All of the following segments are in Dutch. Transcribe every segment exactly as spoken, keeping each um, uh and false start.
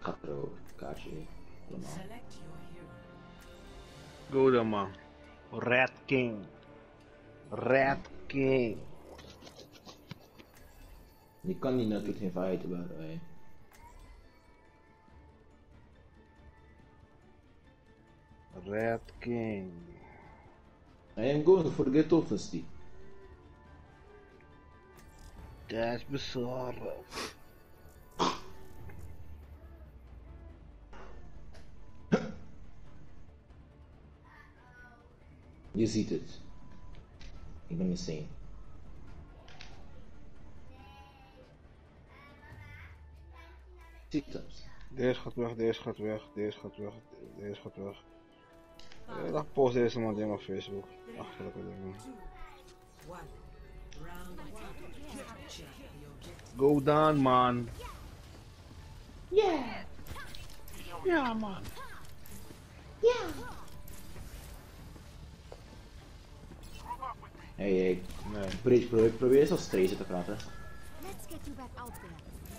Gaat er ook. Kaartje. Allemaal. Go dan man. Red King. Red King. Je kan niet natuurlijk geen fighten by the way. Red King. I am going for get offensive. Dat is bizar. Je ziet het. Ik ben insane. Ziet het. Deze gaat weg, deze gaat weg, deze gaat weg, deze gaat weg. Ja, dan post deze man dingen op Facebook. Achterlijke dingen. Go down man. Yeah. Ja man. Yeah. Hey, hey. Nee. Probeer, probeer, probeer eens als Tracer te praten. Let's get you back out there.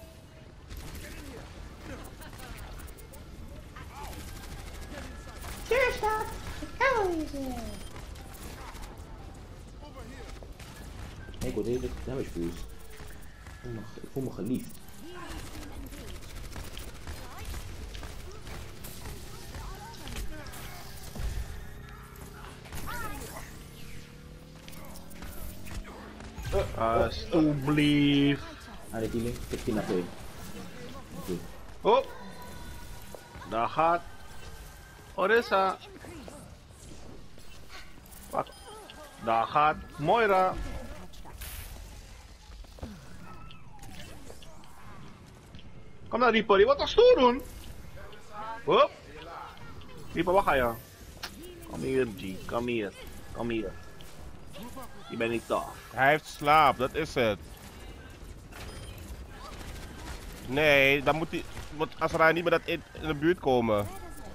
Sure, stop. Oh, is it? Hey, ik word even damage boost. Ik voel me, ik voel me geliefd. Alsjeblieft. Ah, dit healing. Ik heb tien A P. Goed. Oh. Daar gaat. Orisa. Wat? Daar gaat Moira. Kom naar Reaper, je wat toch stoer doen? Hop. Reaper, waar ga je? Kom hier, G. Kom hier. Kom hier. Je bent niet tof. Hij heeft slaap, dat is het. Nee, dan moet hij, moet Azrael niet meer dat in, in de buurt komen.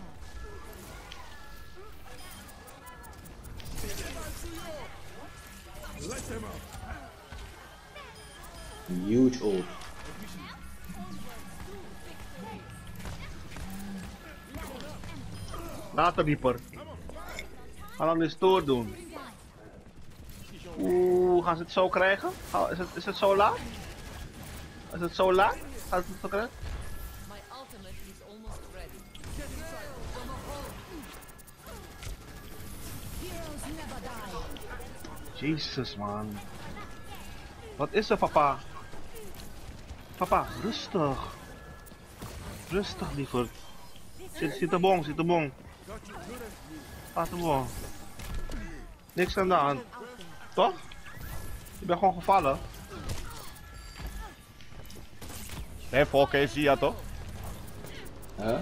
Huge ult. Laat de Reaper. Ga dan eens stoer doen. Oeh, gaan ze het zo krijgen? Ga- Is het, is het zo laat? Is het zo laat? Gaan ze het zo krijgen? My ultimate is almost ready. Heroes never die. Jezus man. Wat is er papa? Papa, rustig. Rustig liever. Zit, zit de bon, zit de bon. Gaat de bon. Niks aan de hand. Toch? Je bent gewoon gevallen. Nee, voor K C ja toch? Huh? Where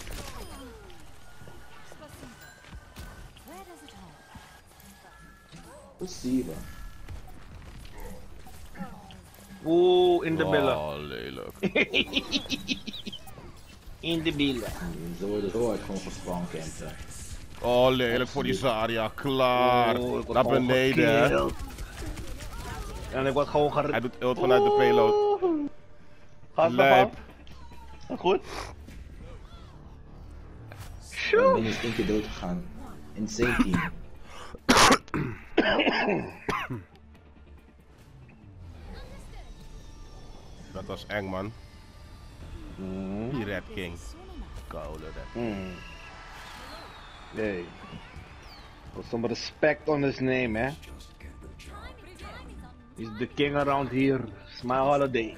does it hurt? Receiver. Oeh, in de billen. Oh, lelijk. In de billen. Ze worden zo hard gewoon gespawncampt. hè. Oh, lelijk voor die Zarya. Klaar. Oh, ik word Naar gewoon beneden, hè. gekillt. En ik word gewoon Hij gered. doet ult vanuit de payload. Gaat het Lijp. nog goed? Ik ben eens één keer dood gegaan. Insane team. Dat was eng, man. Mm. Die Red King. Koude Red. Mm. Hey. Put some respect on his name, eh? He's the king around here. It's my holiday.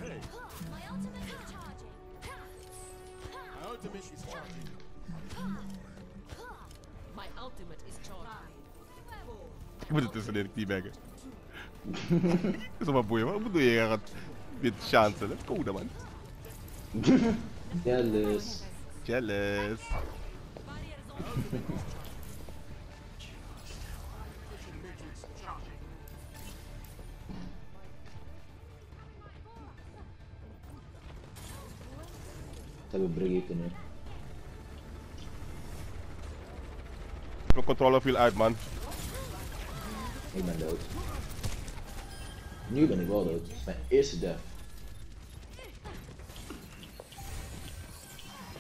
My ultimate is charged. Ik moet er tussenin teabaggen. Dat is wel boeien, wat bedoel je? Je gaat dit chancen, kom dan, man. Jealous. Jealous. Ze hebben Brigitte nu. Mijn controle viel uit, man. Ik ben dood. Nu ben ik wel dood. Het is mijn eerste death.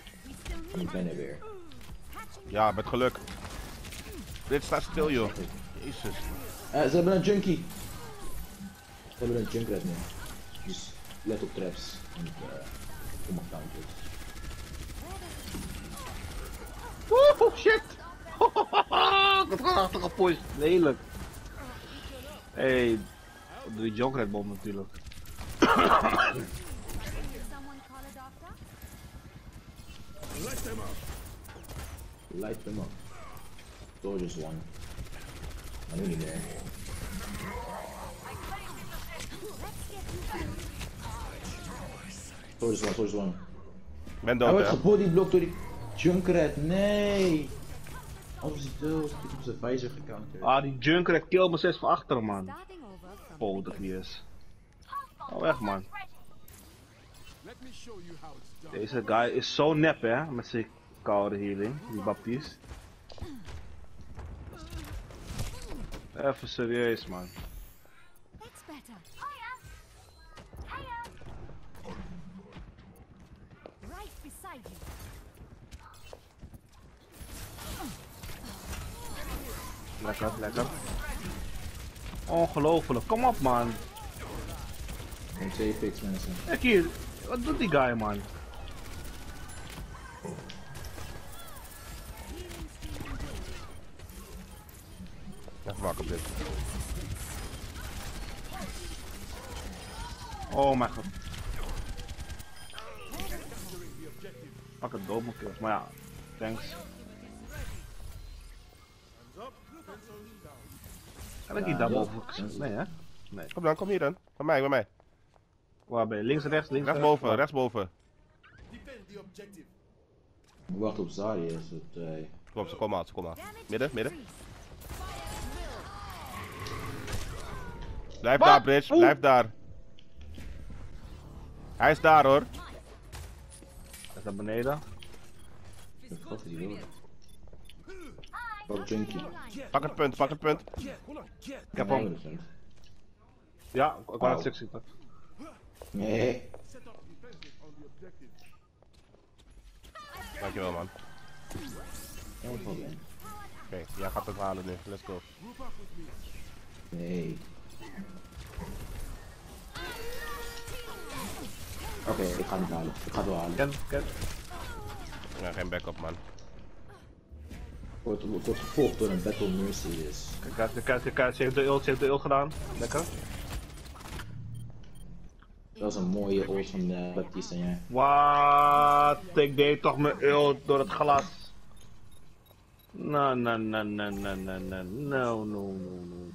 Ik ben er weer. Ja, met geluk. Dit staat stil, joh. Jezus. Eh, ze hebben een junkie. Ze hebben een junkrat nu. Dus let op traps. En uh, kom op counters. Woe, shit! Ik had gewoon achter gepusht. Lelijk. Hey, doe die Junkrat bomb natuurlijk. Someone call a doctor? Light them up. Soldiers won. I know you there. Soldiers won, Soldiers won. Ben Hij dood, wordt hè? gebodyblocked door die Junkrat, nee! Als hij dood, ik heb op zijn visor gecounterd. Ah, die Junkrat kill me zes van achteren, man. Starting over from Oh, dat die is. Oh, echt, man. Deze guy is zo nep, hè? Met zijn koude healing, die Baptiste. Even serieus, man. That's better. Right beside you. Lekker, lekker. Ongelooflijk, kom op, man. En twee picks mensen. Kijk hier, wat doet die guy, man? Even wakker op dit. Oh mijn god. Pak het dood, kills. Maar ja, thanks. Kan ik niet daar boven? Nee, hè? Nee. Kom dan, kom hier dan. Bij mij, bij mij. Waar ben je? Links, rechts, links, Rechtsboven, rechts? rechtsboven. Wacht op Zari is het. Uh... Klopt, ze komen aan, ze komen aan. Midden, midden. Blijf Wat? daar, Bridge, Oeh. blijf daar. Hij is daar, hoor. Hij is naar beneden. Wat is hier? Pak junkie. Pak het punt, pak het punt. Ik heb hem. Ja, ik wou het stuk zitten. Nee. Dankjewel, man. Geen probleem. Oké, jij gaat het halen nu. Let's go. Nee. Oké, okay, ik ga het halen. Ik ga het wel halen. Ken, ken. Ja, geen backup, man. Wordt, wordt gevolgd door een Battle Mercy dus. Kijk uit, kijk uit, kijk uit. Ze heeft de ult, ze heeft de ult gedaan. Lekker. Dat was een mooie ult van uh, Baptiste en jij. Wat? Ik deed toch mijn ult door het glas. No, no, no, no, no, no, no, no, no, no, no.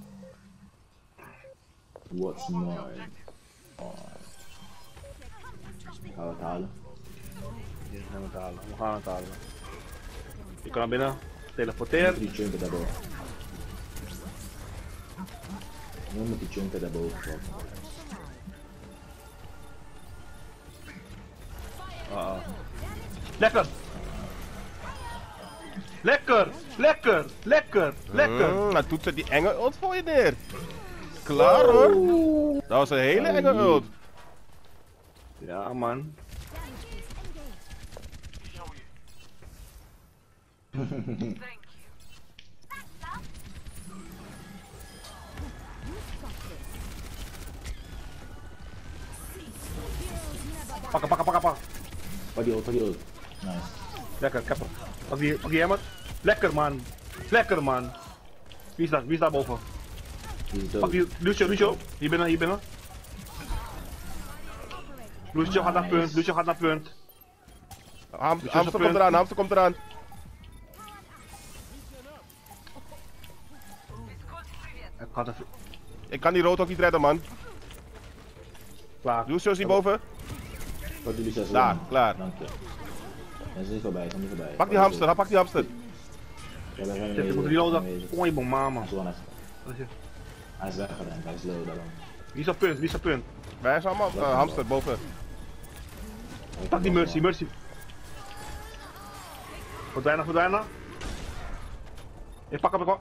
What's mine? Oh. Gaan we het halen? Hier gaan we het halen. We gaan het halen. Je kan naar binnen. Teleporteer. Die junker daarboven. Nu moet die junker daarboven kloppen. Uh -oh. Lekker! Lekker! Lekker! Lekker! Lekker! Mm, nou doet ze die enge ult voor je neer. Klaar, hoor. Dat was een hele enge ult. Ja, man. Pakken, pakken, pakken, pakken. Pak die ult, pak die ult. Nice. Lekker, ik heb hem. Pak die, pak die hammer. Lekker, man. Lekker, man. Wie is daar? Wie is daar boven? Die is Pak dood. die, Lucio, Lucio. Hier binnen, hier binnen. Lucio gaat naar punt, Lucio gaat naar punt. Ham Hamster komt eraan, Hamster komt eraan. Ik ga even... Ik kan die rood ook niet redden, man. Klaar. Lucio is hierboven. Pak die Lucas. Daar, klaar. Dank je. Hij is niet voorbij, hij is niet voorbij. Pak die hamster, ha, pak die hamster. Ja, wij zijn Zit, ik aanwezig, moet wij zijn reloaden. aanwezig. Kom je bon, mama. Hij is wel echt- Hij is weggerend, hij is low daarom. Wie is op punt? Wie is op punt? Wij zijn allemaal uh, hamster boven. Pak die Mercy, Mercy. Verdwijnen, verdwijnen. Ik pak hem, ik pak.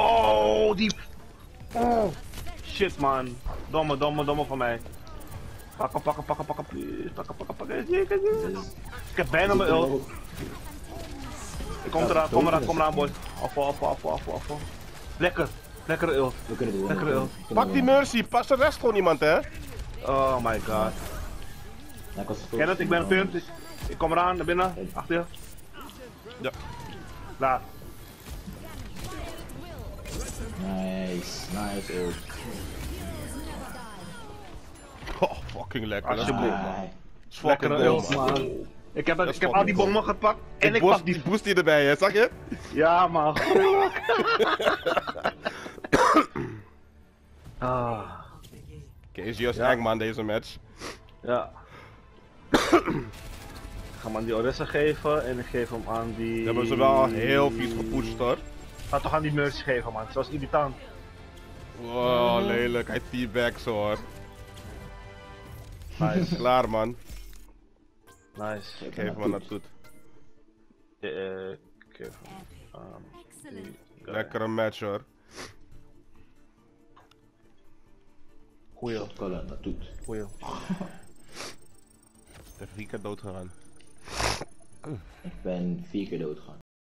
Oh, die. Oh. Shit, man. Domme, domme, domme van mij. Pakken, pakken, pakken, pakken, please. Pakken, pakken, pakken. Ik heb bijna mijn ult. Ik kom eraan, kom eraan, kom eraan, boy. Afval, afval, afval, afval, afval. Lekker, lekkere ult. We kunnen doen. Lekkere ult. Pak die Mercy, pas de rest gewoon iemand, hè? Oh my god. Ken het, ik ben een punt. Ik, ik kom eraan, naar binnen. Achter je. Ja. Laat. Nice, nice ult. Oh, fucking lekker. Dat is Alsjeblieft. goed, man. Ah, Dat is fucking Lekkere goed, ult, man. man. Ik heb, Dat ik is heb al die fucking bommen gepakt. En Ik ik boost, pak die. die boost die erbij, hè? Zag je? Ja, man. Ah. K G als Ja. eng, man, deze match. Ja. Ik ga hem aan die Orisa geven en ik geef hem aan die... Die hebben ze wel heel vies gepusht, hoor. Ga toch aan die Mercy geven, man. Zoals irritant. Wow, lelijk. Hij teabags, hoor. Nice. Klaar, man. Nice. Ik geef hem aan dat doet. Ja, eh, ik geef hem aan Excellent. die guy. Lekkere match, hoor. Goeie, Colin, dat doet. goeie. De vier keer dood gegaan. Ik ben vier keer dood gegaan.